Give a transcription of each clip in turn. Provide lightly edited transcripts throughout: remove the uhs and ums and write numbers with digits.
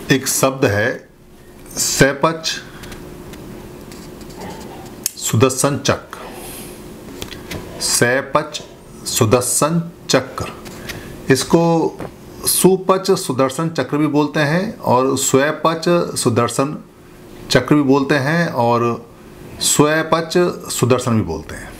एक शब्द है सैपच सुदर्शन चक्र। सैपच सुदर्शन चक्र, इसको सुपच सुदर्शन चक्र भी बोलते हैं और स्वैपच सुदर्शन चक्र भी बोलते हैं और स्वैपच सुदर्शन भी बोलते हैं।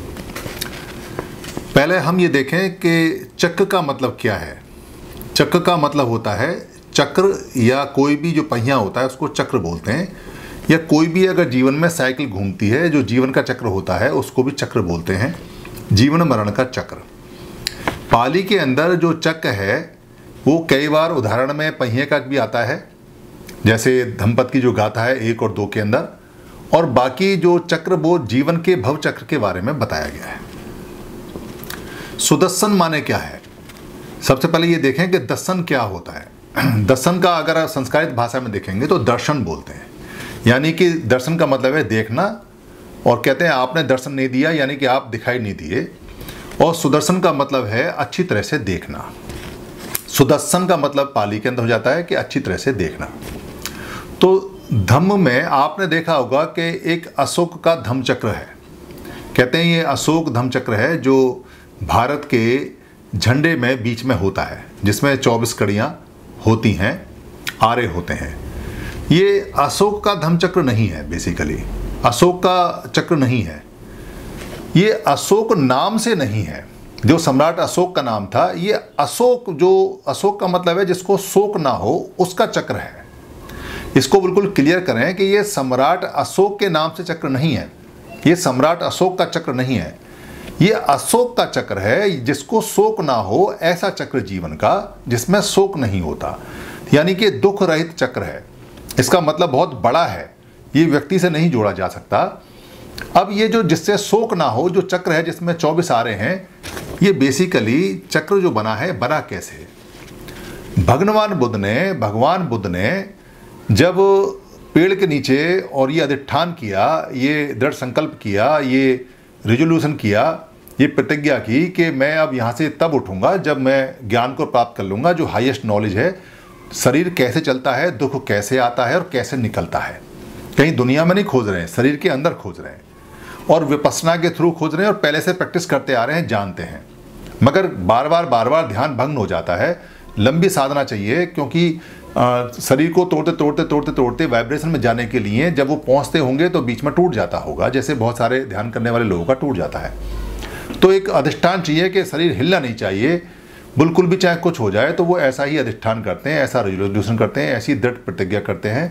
पहले हम ये देखें कि चक्र का मतलब क्या है। चक्र का मतलब होता है चक्र, या कोई भी जो पहिया होता है उसको चक्र बोलते हैं, या कोई भी अगर जीवन में साइकिल घूमती है जो जीवन का चक्र होता है उसको भी चक्र बोलते हैं। जीवन मरण का चक्र। पाली के अंदर जो चक्र है वो कई बार उदाहरण में पहिए का भी आता है, जैसे धम्पत की जो गाथा है 1 और 2 के अंदर, और बाकी जो चक्र वो जीवन के भव चक्र के बारे में बताया गया है। सुदर्शन माने क्या है? सबसे पहले ये देखें कि दर्शन क्या होता है। दर्शन का अगर आप संस्कृत भाषा में देखेंगे तो दर्शन बोलते हैं, यानी कि दर्शन का मतलब है देखना, और कहते हैं आपने दर्शन नहीं दिया यानी कि आप दिखाई नहीं दिए। और सुदर्शन का मतलब है अच्छी तरह से देखना। सुदर्शन का मतलब पाली के अंदर हो जाता है कि अच्छी तरह से देखना। तो धम्म में आपने देखा होगा कि एक अशोक का धम्म चक्र है। कहते हैं ये अशोक धम्म चक्र है जो भारत के झंडे में बीच में होता है, जिसमें 24 कड़ियाँ होती हैं, आरे होते हैं। ये अशोक का धम्म चक्र नहीं है, बेसिकली अशोक का चक्र नहीं है। ये अशोक नाम से नहीं है, जो सम्राट अशोक का नाम था। ये अशोक, जो अशोक का मतलब है जिसको शोक ना हो, उसका चक्र है। इसको बिल्कुल क्लियर करें कि ये सम्राट अशोक के नाम से चक्र नहीं है, ये सम्राट अशोक का चक्र नहीं है, ये अशोक का चक्र है जिसको शोक ना हो, ऐसा चक्र जीवन का जिसमें शोक नहीं होता, यानी कि दुख रहित चक्र है। इसका मतलब बहुत बड़ा है, ये व्यक्ति से नहीं जोड़ा जा सकता। अब ये जो जिससे शोक ना हो जो चक्र है जिसमें 24 आरे हैं, ये बेसिकली चक्र जो बना है, बना कैसे? भगवान बुद्ध ने जब पेड़ के नीचे और ये अधिष्ठान किया, ये दृढ़ संकल्प किया, ये रिजोल्यूशन किया, ये प्रतिज्ञा की कि मैं अब यहाँ से तब उठूंगा जब मैं ज्ञान को प्राप्त कर लूँगा, जो हाईएस्ट नॉलेज है, शरीर कैसे चलता है, दुख कैसे आता है और कैसे निकलता है। कहीं दुनिया में नहीं खोज रहे हैं, शरीर के अंदर खोज रहे हैं, और विपස්සना के थ्रू खोज रहे हैं, और पहले से प्रैक्टिस करते आ रहे हैं, जानते हैं, मगर बार बार ध्यान भंग हो जाता है। लंबी साधना चाहिए, क्योंकि शरीर को तोड़ते वाइब्रेशन में जाने के लिए जब वो पहुंचते होंगे तो बीच में टूट जाता होगा, जैसे बहुत सारे ध्यान करने वाले लोगों का टूट जाता है। तो एक अधिष्ठान चाहिए कि शरीर हिलना नहीं चाहिए बिल्कुल भी, चाहे कुछ हो जाए। तो वो ऐसा ही अधिष्ठान करते हैं, ऐसा रिजोल्यूशन करते हैं, ऐसी दृढ़ प्रतिज्ञा करते हैं।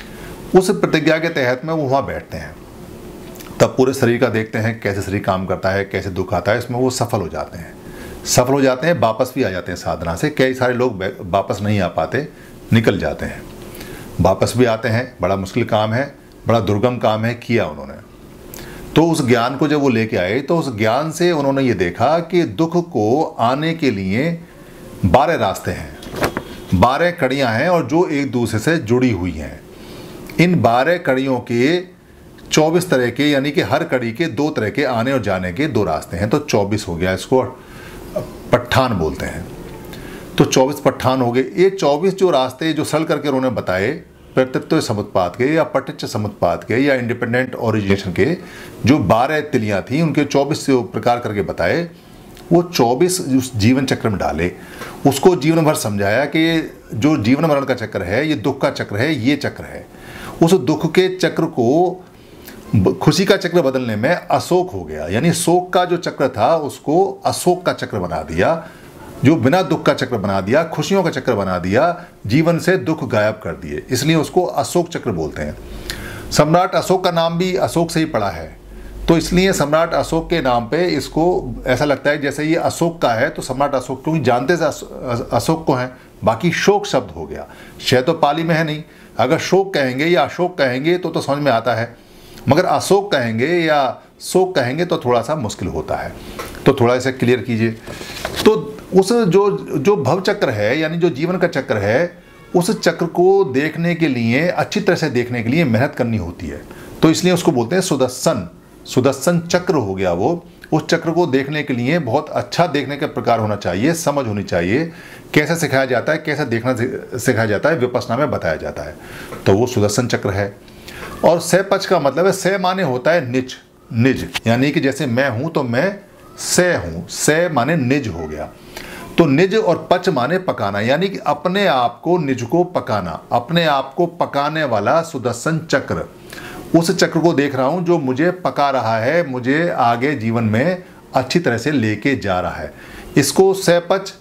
उस प्रतिज्ञा के तहत में वो वहाँ बैठते हैं, तब पूरे शरीर का देखते हैं कैसे शरीर काम करता है, कैसे दुख आता है, इसमें वो सफल हो जाते हैं, वापस भी आ जाते हैं साधना से। कई सारे लोग वापस नहीं आ पाते, निकल जाते हैं, वापस भी आते हैं। बड़ा मुश्किल काम है, बड़ा दुर्गम काम है, किया उन्होंने। तो उस ज्ञान को जब वो लेके आए तो उस ज्ञान से उन्होंने ये देखा कि दुख को आने के लिए 12 रास्ते हैं, 12 कड़ियाँ हैं, और जो एक दूसरे से जुड़ी हुई हैं। इन 12 कड़ियों के 24 तरह के, यानी कि हर कड़ी के 2 तरह के आने और जाने के 2 रास्ते हैं, तो 24 हो गया। इसको पट्ठान बोलते हैं। तो 24 पट्ठान हो गए। ये 24 जो रास्ते जो सरल करके उन्होंने बताए, प्रत्यत्व समुत्पाद के या पटिच्च समुत्पाद के या इंडिपेंडेंट ओरिजिनेशन के, जो 12 तिलियाँ थी, उनके 24 प्रकार करके बताए। वो 24 उस जीवन चक्र में डाले, उसको जीवन भर समझाया कि जो जीवन मरण का चक्र है, ये दुख का चक्र है, ये चक्र है। उस दुख के चक्र को खुशी का चक्र बदलने में अशोक हो गया, यानी शोक का जो चक्र था उसको अशोक का चक्र बना दिया, जो बिना दुख का चक्र बना दिया, खुशियों का चक्र बना दिया, जीवन से दुख गायब कर दिए, इसलिए उसको अशोक चक्र बोलते हैं। सम्राट अशोक का नाम भी अशोक से ही पड़ा है, तो इसलिए सम्राट अशोक के नाम पे इसको ऐसा लगता है जैसे ये अशोक का है तो सम्राट अशोक, क्योंकि जानते से अशोक को हैं। बाकी शोक शब्द हो गया, शय तो पाली में है नहीं। अगर शोक कहेंगे या अशोक कहेंगे तो समझ में आता है, मगर अशोक कहेंगे या शोक कहेंगे तो थोड़ा सा मुश्किल होता है। तो थोड़ा इसे क्लियर कीजिए। तो उस जो भव चक्र है, यानी जो जीवन का चक्र है, उस चक्र को देखने के लिए, अच्छी तरह से देखने के लिए मेहनत करनी होती है। तो इसलिए उसको बोलते हैं सुदर्शन। सुदर्शन चक्र हो गया वो, उस चक्र को देखने के लिए बहुत अच्छा देखने का प्रकार होना चाहिए, समझ होनी चाहिए, कैसे सिखाया जाता है, कैसे देखना सिखाया जाता है, विपश्यना में बताया जाता है। तो वो सुदर्शन चक्र है। और स पच का मतलब है, स माने होता है निज, निज यानी कि जैसे मैं हूं तो मैं स हूं, स माने निज हो गया। तो निज और पच माने पकाना, यानी कि अपने आप को, निज को पकाना, अपने आप को पकाने वाला सुदर्शन चक्र। उस चक्र को देख रहा हूं जो मुझे पका रहा है, मुझे आगे जीवन में अच्छी तरह से लेके जा रहा है। इसको सपच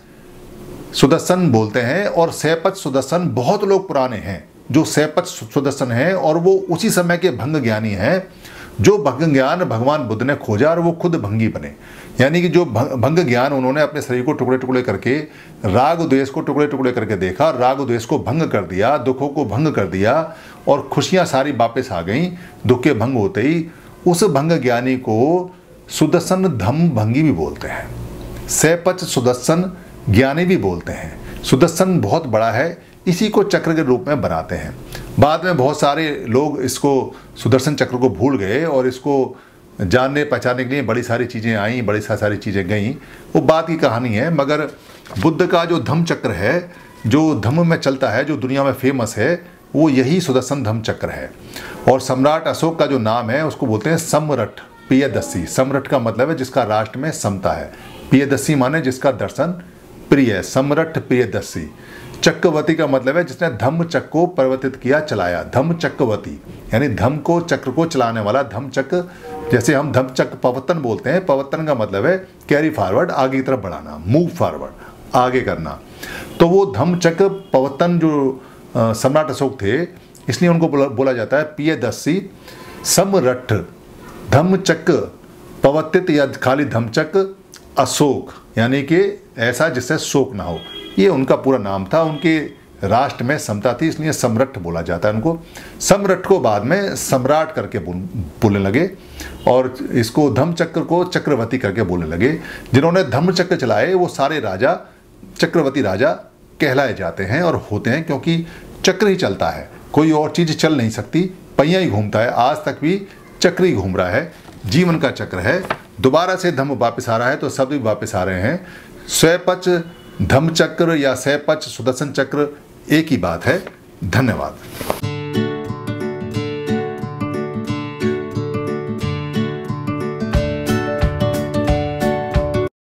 सुदर्शन बोलते हैं। और सपच सुदर्शन बहुत लोग पुराने हैं जो सपच सुदर्शन हैं, और वो उसी समय के भंग ज्ञानी हैं जो भंग ज्ञान भगवान बुद्ध ने खोजा और वो खुद भंगी बने। यानी कि जो भंग ज्ञान उन्होंने अपने शरीर को टुकड़े टुकड़े करके, राग द्वेष को टुकड़े टुकड़े करके देखा, राग द्वेष को भंग कर दिया, दुखों को भंग कर दिया और खुशियां सारी वापस आ गई दुख के भंग होते ही। उस भंग ज्ञानी को सुदर्शन धम्म भंगी भी बोलते हैं, सपच सुदर्शन ज्ञानी भी बोलते हैं। सुदर्शन बहुत बड़ा है, इसी को चक्र के रूप में बनाते हैं। बाद में बहुत सारे लोग इसको सुदर्शन चक्र को भूल गए और इसको जानने पहचानने के लिए बड़ी सारी चीज़ें आई, बड़ी सारी चीज़ें गईं, वो बात की कहानी है। मगर बुद्ध का जो धम्म चक्र है, जो धम्म में चलता है, जो दुनिया में फेमस है, वो यही सुदर्शन धम्म चक्र है। और सम्राट अशोक का जो नाम है उसको बोलते हैं सम्रट प्रियदर्शी। सम्रट का मतलब है जिसका राष्ट्र में समता है, प्रियदर्शी माने जिसका दर्शन प्रिय, सम्रट प्रियदर्शी। चक्रवर्ती का मतलब है जिसने धम्म चक्र को परिवर्तित किया, चलाया, धम्म चक्रवर्ती यानी धम्म को, चक्र को चलाने वाला धम्म चक्र। जैसे हम धम्म चक्र पवर्तन बोलते हैं, पवर्तन का मतलब है कैरी फॉरवर्ड, आगे की तरफ बढ़ाना, मूव फॉरवर्ड, आगे करना। तो वो धम्म चक्र पवर्तन जो सम्राट अशोक थे, इसलिए उनको बोला जाता है प्रियदर्शी सम्रट धम्म चक्र पवर्तित या खाली धम्म चक्र अशोक, यानी कि ऐसा जिससे शोक ना हो। ये उनका पूरा नाम था। उनके राष्ट्र में समता थी, इसलिए सम्रट बोला जाता है उनको। सम्रट को बाद में सम्राट करके बोलने लगे और इसको धम्म चक्र को चक्रवर्ती करके बोलने लगे। जिन्होंने धम्म चक्र चलाए वो सारे राजा चक्रवर्ती राजा कहलाए जाते हैं और होते हैं, क्योंकि चक्र ही चलता है, कोई और चीज़ चल नहीं सकती, पहिया ही घूमता है। आज तक भी चक्र ही घूम रहा है, जीवन का चक्र है। दोबारा से धम्म वापस आ रहा है तो सब भी वापस आ रहे हैं। स्वपच धम्म चक्र या सपच सुदर्शन चक्र एक ही बात है। धन्यवाद।